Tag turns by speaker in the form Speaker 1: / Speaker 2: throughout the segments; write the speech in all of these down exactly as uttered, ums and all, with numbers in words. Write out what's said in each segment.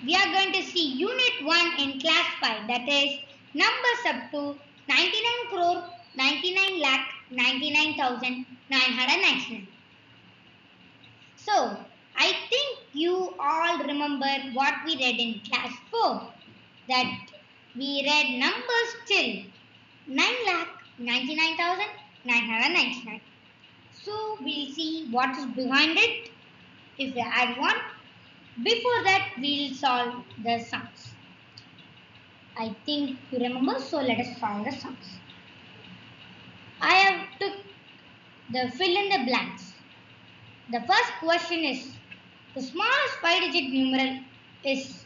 Speaker 1: we are going to see Unit one in Class five, that is numbers up to ninety-nine crore, ninety-nine lakh, ninety-nine thousand nine hundred ninety-nine. So, I think you all remember what we read in Class four, that we read numbers till nine lakh, ninety-nine thousand nine hundred ninety-nine. So, we'll see what is behind it if we add one. Before that, we'll solve the sums. I think you remember, so let us solve the sums. I have took the fill in the blanks. The first question is, the smallest five digit numeral is,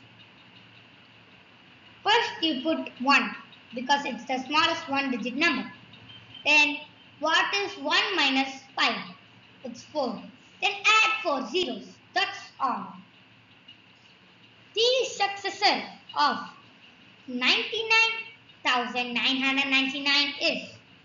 Speaker 1: first you put one because it's the smallest one digit number. Then what is one minus five? It's four. Then add four zeros. That's all. The successor of ninety-nine thousand nine hundred ninety-nine is,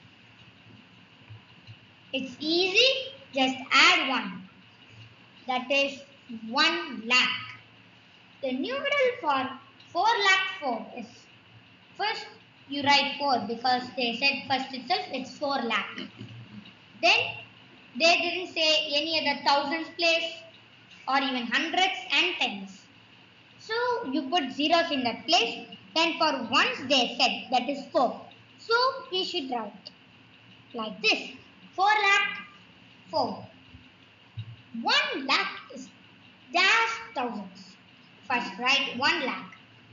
Speaker 1: it's easy, just add one. That is one lakh. The numeral for four lakh four is, first you write four because they said first itself it's four lakh. Then they didn't say any other thousands place or even hundreds and tens. So you put zeros in that place. Then for ones they said that is four. So we should write like this. four lakh four. one lakh is dash thousands. First write one lakh.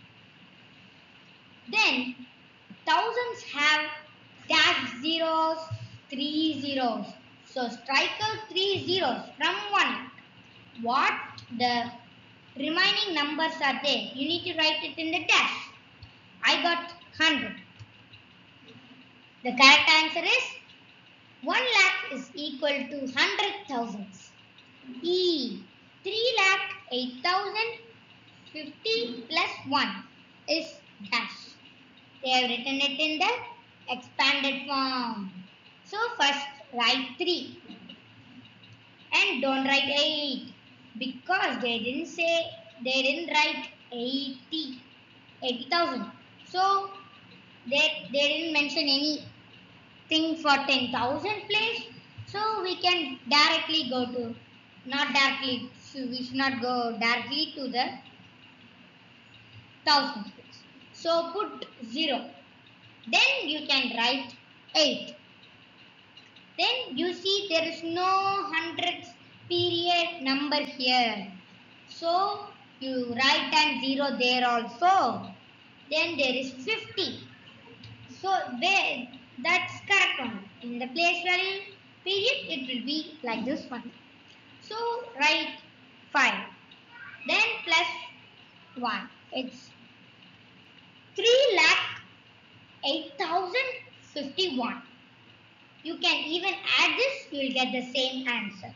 Speaker 1: Then thousands have dash zeros, three zeros. So strike out three zeros from one lakh. What the remaining numbers are there? You need to write it in the dash. I got one hundred. The correct answer is one lakh is equal to one hundred thousands. E. three lakh eight thousand fifty plus one is dash. They have written it in the expanded form. So first write three. And don't write eight. Because they didn't say, they didn't write eighty, eighty thousand. So they, they didn't mention anything for ten thousand place. So we can directly go to, not directly, so we should not go directly to the thousands place. So put zero. Then you can write eight. Then you see there is no hundreds period number here. So you write and zero there also. Then there is fifty. So there, that's correct one. In the place value period, it will be like this one. So write five. Then plus one. It's three lakh eight thousand fifty-one. You can even add this, you will get the same answer.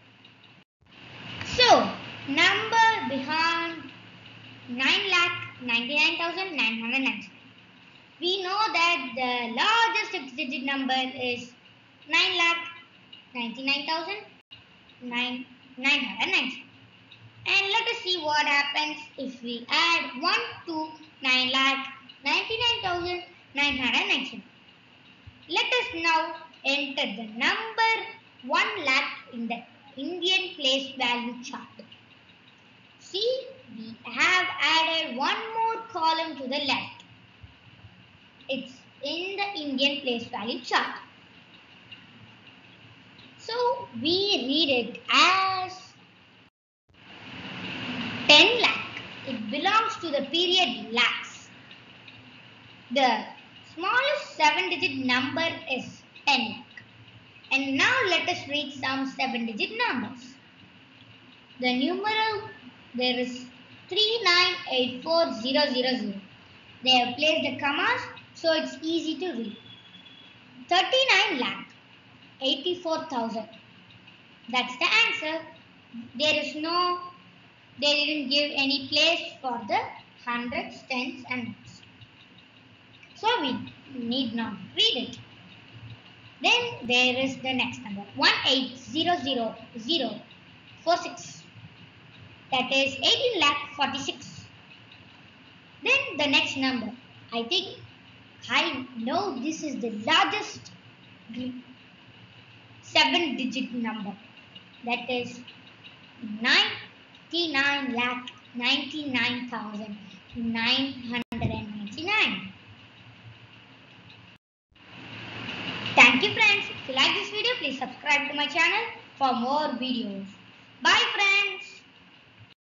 Speaker 1: So, number behind nine lakh ninety-nine thousand nine hundred ninety-nine. We know that the largest six digit number is nine lakh ninety-nine thousand nine hundred ninety-nine. And let us see what happens if we add one to nine lakh ninety-nine thousand nine hundred ninety-nine. Let us now enter the number one lakh in the Indian place value chart. See, we have added one more column to the left. It's in the Indian place value chart. So we read it as ten lakh. It belongs to the period lakhs. The smallest seven digit number is ten lakh. And now let us read some seven digit numbers. The numeral, there is three nine eight four zero zero zero. They have placed the commas, so it's easy to read. thirty-nine lakh eighty-four thousand. That's the answer. There is no, they didn't give any place for the hundreds, tens and ones. So we need not read it. Then there is the next number, one eight zero zero zero four six. That is eighteen lakh forty-six. Then the next number. I think I know this is the largest seven digit number. That is ninety-nine lakh ninety-nine thousand nine hundred ninety-nine. Thank you friends. If you like this video, please subscribe to my channel for more videos. Bye friends.